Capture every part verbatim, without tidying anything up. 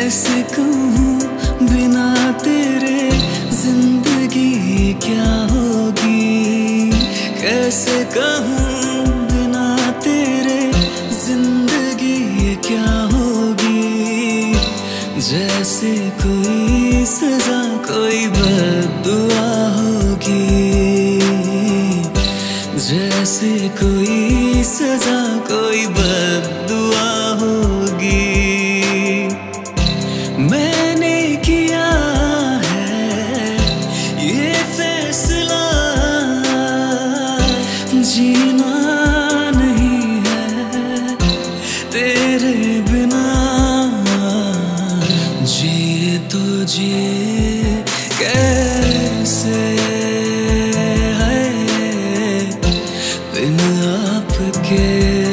कैसे कहूँ बिना तेरे जिंदगी क्या होगी, कैसे कहूँ बिना तेरे जिंदगी क्या होगी। जैसे कोई सजा कोई बद्दुआ होगी, जैसे कोई सजा कोई बद्दुआ होगी। मैंने किया है ये फैसला, जीना नहीं है तेरे बिना। जिए तो जिए कैसे है बिन आपके,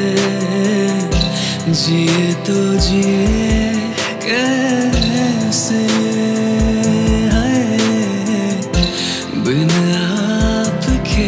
जिए तो जिए कैसे है बिन आपके।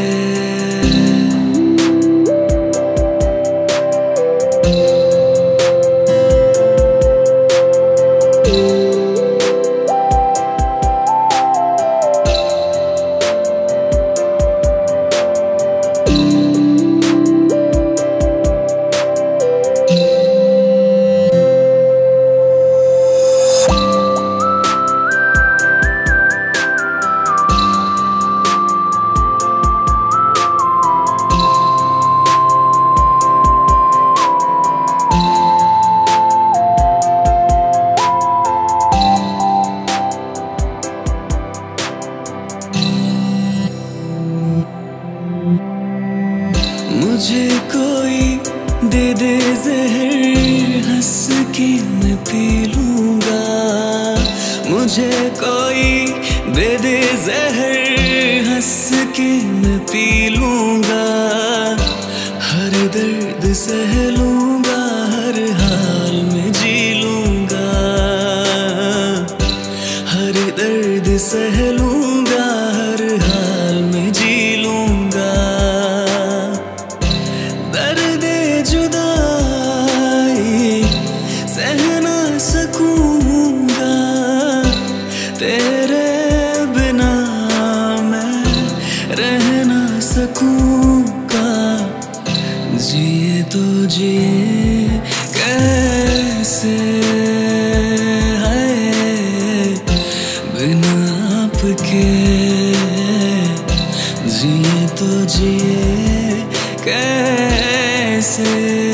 मुझे कोई दे दे जहर हंस के मैं पी लूंगा, मुझे कोई दे दे जहर हंस के मैं पी लूंगा। हर दर्द सह लूंगा हर हाल में जी लूंगा, हर दर्द सह लूंगा हर हाल में जी लूंगा। सकूंगा तेरे बिना मैं रह ना सकूंगा। जिए तो जिए कैसे है बिना आपके, जिए तो जिए कैसे।